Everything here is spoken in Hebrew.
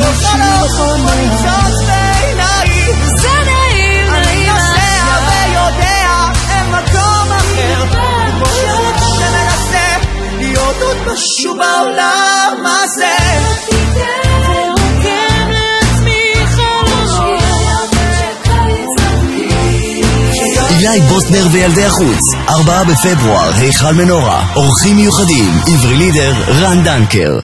חלוף כמו למצוץ בעיניי, זה נעים, אני נוסע ויודע אין מקום אחר, כמו שמנסה להיות עוד משהו בעולם הזה. אילי בוסנר וילדי החוץ, 4 בפברואר, היכל מנורה, אורחים מיוחדים, עברי לידר, רן דנקר.